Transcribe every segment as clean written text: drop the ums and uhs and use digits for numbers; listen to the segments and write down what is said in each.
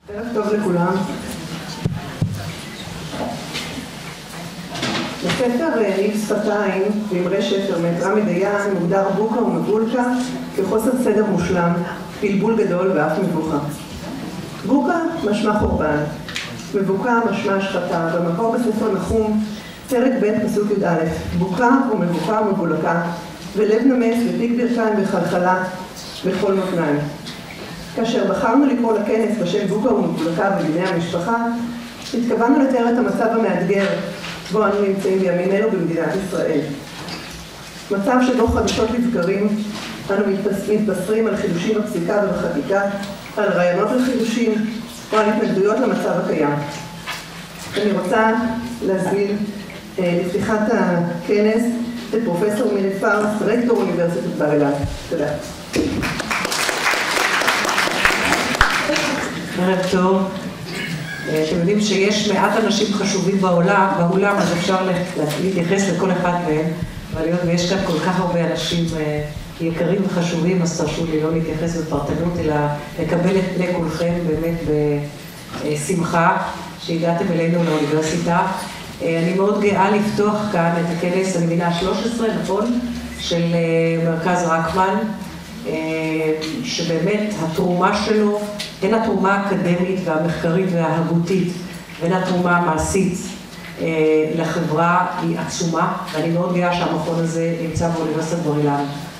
ערב טוב לכולם. בספר ניב שפתיים ואמרי שפר מאת רמי דיין מוגדר בוקה ומבולקה כחוסר סדר מושלם, בלבול גדול ואף מבוכה. בוקה משמע חורבן, מבוקה משמע השחתה. במקור בספר נחום פרק ב' פסוק י"א: בוקה ומבוקה ומבולקה ולב נמס ופיק ברכיים וחלחלה בכל מותניים. כאשר בחרנו לקרוא לכנס בשם בוקה ומבולקה בדיני המשפחה, התכוונו לתאר את המצב המאתגר בו אנו נמצאים בימים אלו במדינת ישראל. מצב שבו חדשות לבקרים אנו מתבשרים על חידושים בפסיקה ובחקיקה, על רעיונות לחידושים או על התנגדויות למצב הקיים. אני רוצה להזמין לפתיחת הכנס את פרופסור מירי פארס, רקטור אוניברסיטת בר אילן. תודה. ערב טוב. אתם יודעים שיש מעט אנשים חשובים באולם, אז אפשר להתייחס לכל אחד מהם, אבל היות ויש כאן כל כך הרבה אנשים יקרים וחשובים, אז תרשו לי לא להתייחס בפרטנות, אלא לקבל את פני כולכם באמת בשמחה שהגעתם אלינו לאוניברסיטה. אני מאוד גאה לפתוח כאן את הכנס, אני מבינה 13, נכון? של מרכז רקמן, שבאמת התרומה שלו, הן התרומה האקדמית והמחקרית וההגותית, והן התרומה המעשית לחברה היא עצומה, ואני מאוד גאה שהמכון הזה נמצא באוניברסיטת בר אילן.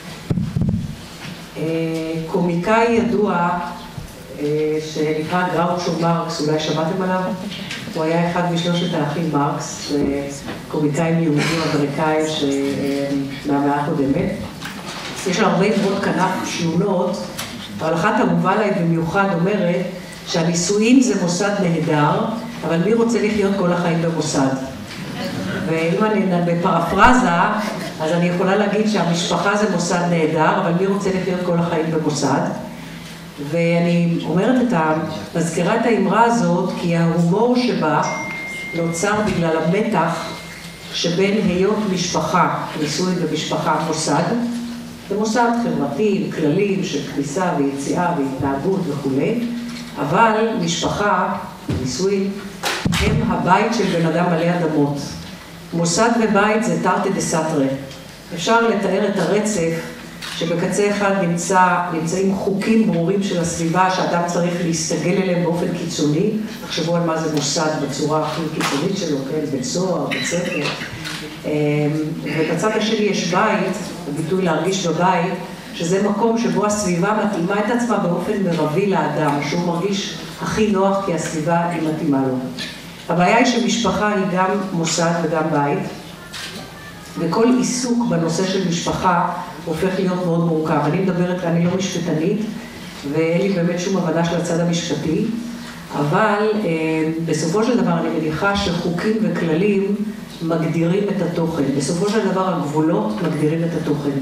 קומיקאי ידוע שנקרא גראוצ'ו מרקס, אולי שמעתם עליו? הוא היה אחד משלושת האחים מרקס, קומיקאים יהודים אמריקאים מהמאה הקודמת. יש לו הרבה אמרות כנף שנונות, אבל אחת אהובה עליי במיוחד אומרת שהנישואים זה מוסד נהדר, אבל מי רוצה לחיות כל החיים במוסד? ואם אני בפרפרזה, אז אני יכולה להגיד שהמשפחה זה מוסד נהדר, אבל מי רוצה לחיות כל החיים במוסד? ואני אומרת מזכירה את האמרה הזאת, כי ההומור שבה נוצר בגלל המתח שבין היות משפחה, נישואים במשפחה מוסד, זה מוסד חברתי עם כללים של כניסה ויציאה והתנהגות וכו', אבל משפחה, נישואים, הם הבית של בן אדם מלא אדמות. מוסד ובית זה תרתי דסתרי. אפשר לתאר את הרצף שבקצה אחד נמצאים חוקים ברורים של הסביבה שאדם צריך להסתגל אליהם באופן קיצוני. תחשבו על מה זה מוסד בצורה הכי קיצונית שלו, כן? בית סוהר, בית ספר. ובצד השני יש בית, הביטוי להרגיש בבית, שזה מקום שבו הסביבה מתאימה את עצמה באופן מרבי לאדם, שהוא מרגיש הכי נוח כי הסביבה היא מתאימה לו. הבעיה היא שמשפחה היא גם מוסד וגם בית, וכל עיסוק בנושא של משפחה הופך להיות מאוד מורכב. אני לא משפטנית, ואין לי באמת שום הבנה של הצד המשפטי, אבל בסופו של דבר אני מניחה שחוקים וכללים מגדירים את התוכן. בסופו של דבר הגבולות מגדירים את התוכן.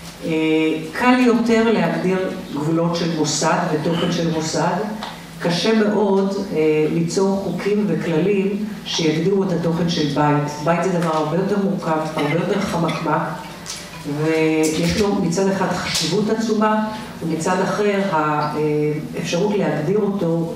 קל יותר להגדיר גבולות של מוסד ותוכן של מוסד. קשה מאוד ליצור חוקים וכללים שיגדירו את התוכן של בית. בית זה דבר הרבה יותר מורכב, הרבה יותר חמקמק, ויש לו מצד אחד חשיבות עצומה, ומצד אחר האפשרות להגדיר אותו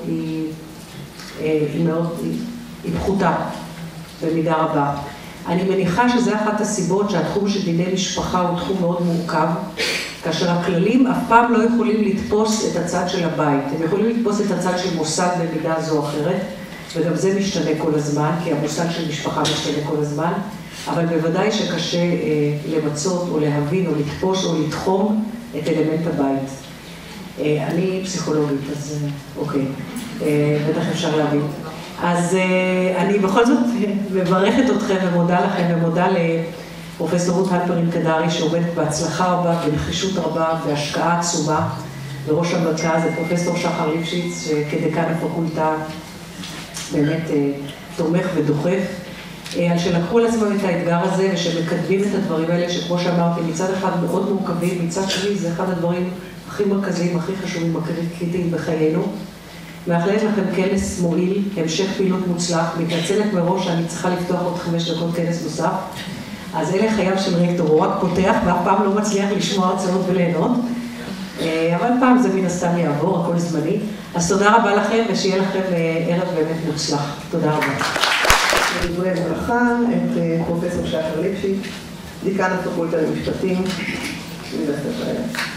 היא פחותה במידה רבה. אני מניחה שזה אחת הסיבות שהתחום של דיני משפחה הוא תחום מאוד מורכב, כאשר הכללים אף פעם לא יכולים לתפוס את הצד של הבית. הם יכולים לתפוס את הצד של מוסד במידה זו או אחרת, וגם זה משתנה כל הזמן, כי המושג של משפחה משתנה כל הזמן, אבל בוודאי שקשה למצות או להבין או לתפוס או לתחום את אלמנט הבית. אני פסיכולוגית, אז אוקיי, בטח אפשר להבין. אז אני בכל זאת מברכת אתכם ומודה לכם ומודה לפרופסור רות הלפרין קדרי שעומדת בהצלחה רבה, בנחישות רבה והשקעה עצומה. בראש המרכז זה פרופסור שחר ליפשיץ שכדקן הפקולטה באמת תומך ודוחף. על שלקחו על עצמם את האתגר הזה ושמקדמים את הדברים האלה שכמו שאמרתי מצד אחד מאוד מורכבים, מצד שני זה אחד הדברים הכי מרכזיים, הכי חשובים, הקריטיים בחיינו. מאחלת לכם כנס מועיל, המשך פעילות מוצלח, מתנצלת מראש שאני צריכה לפתוח עוד 5 דקות כנס נוסף. אז אלה חייו של רקטור, הוא רק פותח ואף פעם לא מצליח לשמוע הרצאות וליהנות. אבל פעם זה מן הסתם יעבור, הכל זמני. אז תודה רבה לכם, ושיהיה לכם ערב באמת מוצלח. תודה רבה. לדברי ברכה את פרופסור שחר ליפשיץ, דיקן הפקולטה למשפטים, אוניברסיטת בר-אילן.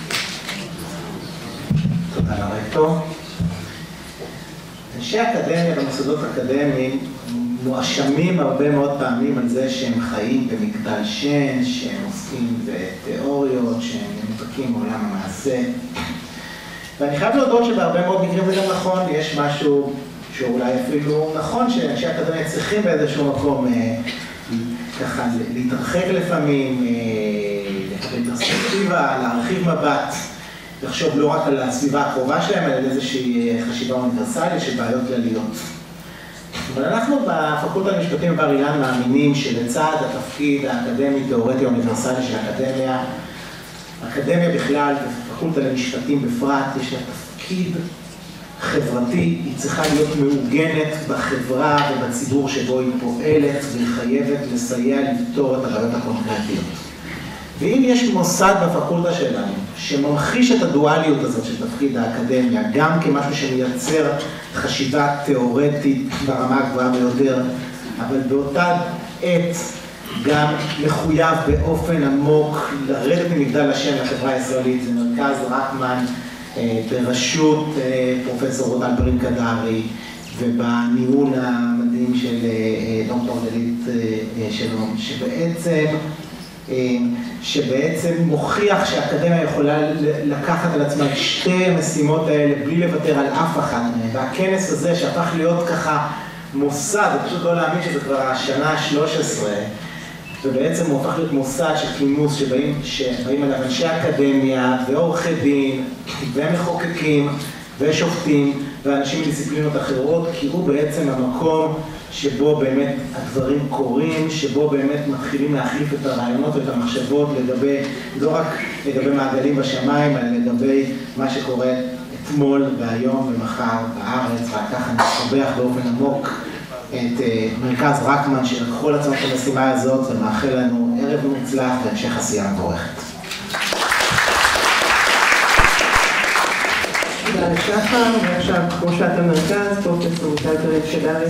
תודה לרקטור. אנשי אקדמיה במוסדות אקדמיים מואשמים הרבה מאוד פעמים על זה שהם חיים במגדל שן, שהם עוסקים בתיאוריות, שהם מנותקים מעולם המעשה. ואני חייב להודות שבהרבה מאוד מקרים זה גם נכון, יש משהו שאולי אפילו נכון שאנשי אקדמיה צריכים באיזשהו מקום ככה להתרחק לפעמים, לקבל פרספקטיבה, להרחיב מבט, לחשוב לא רק על הסביבה הקרובה שלהם, אלא על איזושהי חשיבה אוניברסלית של בעיות כלליות. אבל אנחנו בפקולטה למשפטים בבר אילן מאמינים שלצד התפקיד האקדמי-תיאורטי האוניברסלי של האקדמיה, האקדמיה בכלל ופקולטה למשפטים בפרט, יש לה תפקיד חברתי, היא צריכה להיות מעוגנת בחברה ובציבור שבו היא פועלת, והיא חייבת לסייע לפתור את הבעיות הקונקרטיות. ואם יש מוסד בפקולטה שלנו שממחיש את הדואליות הזאת של תפקיד האקדמיה, גם כמשהו שמייצר חשיבה תיאורטית ברמה הגבוהה ביותר, אבל באותה עת גם מחויב באופן עמוק לרדת ממגדל השן לחברה הישראלית, זה מרכז רקמן בראשות פרופסור רודל ברין קדרי, ובניהול המדהים של דוקטור דלית שלום, שבעצם מוכיח שהאקדמיה יכולה לקחת על עצמה את שתי המשימות האלה בלי לוותר על אף אחת מהן. והכנס הזה שהפך להיות ככה מוסד, פשוט לא להאמין שזה כבר השנה ה-13, ובעצם הוא הפך להיות מוסד של כינוס שבאים עליו אנשי אקדמיה ועורכי דין ומחוקקים ושופטים ואנשים מדיסציפלינות אחרות, כי הוא בעצם המקום שבו באמת הדברים קורים, שבו באמת מתחילים להחליף את הרעיונות ואת המחשבות לגבי, לא רק לגבי מעגלים בשמיים, אלא לגבי מה שקורה אתמול והיום ומחר בארץ, וככה נשבח באופן עמוק את מרכז רקמן שלקחו לעצמם את המשימה הזאת, ומאחל לנו ערב מוצלח והמשך עשייה מבורכת. תודה לשחר, ועכשיו ראשת המרכז, פרופסור רוטל ברין קדרי.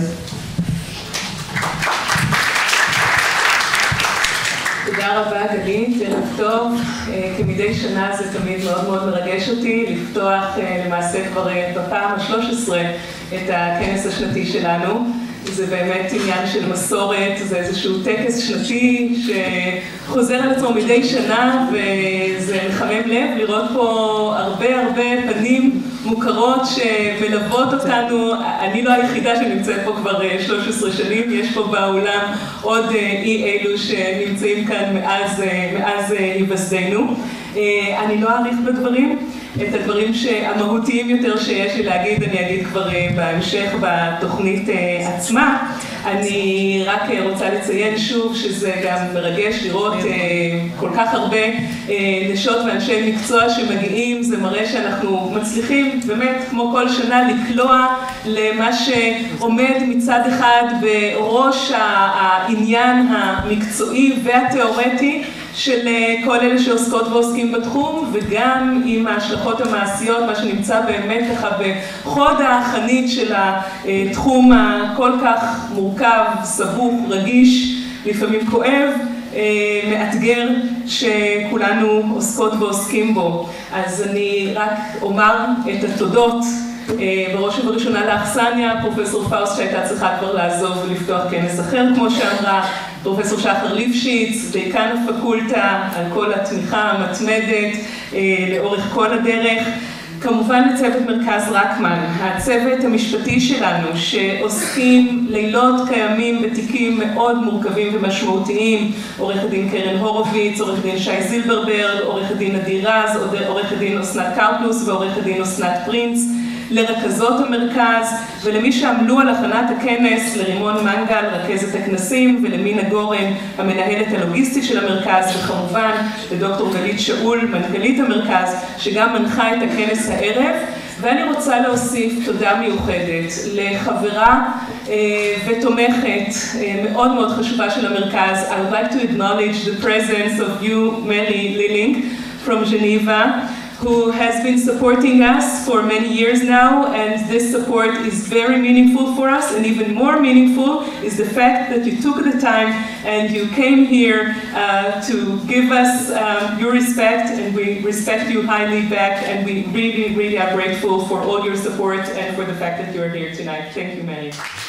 תודה רבה גלית, ערב טוב. כמדי שנה זה תמיד מאוד מאוד מרגש אותי לפתוח למעשה כבר בפעם ה-13 את הכנס השנתי שלנו. זה באמת עניין של מסורת, זה איזשהו טקס שנתי שחוזר על עצמו מדי שנה, וזה מחמם לב לראות פה הרבה פנים מוכרות שמלוות אותנו. אני לא היחידה שנמצאת פה כבר 13 שנים, יש פה באולם עוד אי אלו שנמצאים כאן מאז היווסדנו. אני לא אעריך בדברים, את הדברים המהותיים יותר שיש לי להגיד, אני אגיד כבר בהמשך בתוכנית עצמה. אני רק רוצה לציין שוב שזה גם מרגש לראות כל כך הרבה נשות ואנשי מקצוע שמגיעים, זה מראה שאנחנו מצליחים באמת כמו כל שנה לקלוע למה שעומד מצד אחד בראש העניין המקצועי והתיאורטי של כל אלה שעוסקות ועוסקים בתחום, וגם עם ההשלכות המעשיות, מה שנמצא באמת ככה בחוד החנית של התחום הכל כך מורכב, סבוך, רגיש, לפעמים כואב, מאתגר, שכולנו עוסקות ועוסקים בו. אז אני רק אומר את התודות בראש ובראשונה לאכסניה, פרופסור פאוסט שהייתה צריכה כבר לעזוב ולפתוח כנס אחר, כמו שאמרה, פרופסור שחר ליפשיץ, דיקן הפקולטה, על כל התמיכה המתמדת לאורך כל הדרך. כמובן לצוות מרכז רקמן, הצוות המשפטי שלנו שעוסקים לילות קיימים בתיקים מאוד מורכבים ומשמעותיים, עורך הדין קרן הורוביץ, עורך הדין שי זילברברג, עורך הדין עדי רז, עורך הדין אסנת קרפלוס ועורך הדין אסנת פרינץ, לרכזות המרכז ולמי שעמלו על הכנת הכנס, לרימון מנגל, רכזת הכנסים, ולמינה גורן, המנהלת הלוגיסטית של המרכז, וכמובן לדוקטור גלית שאול, מנכ"לית המרכז, שגם מנחה את הכנס הערב. ואני רוצה להוסיף תודה מיוחדת לחברה ותומכת מאוד מאוד חשובה של המרכז. I would like to acknowledge the presence of you, Mary Lilling, from Geneva, who has been supporting us for many years now, and this support is very meaningful for us, and even more meaningful is the fact that you took the time and you came here to give us your respect, and we respect you highly back, and we really, really are grateful for all your support and for the fact that you're here tonight. Thank you, Manny.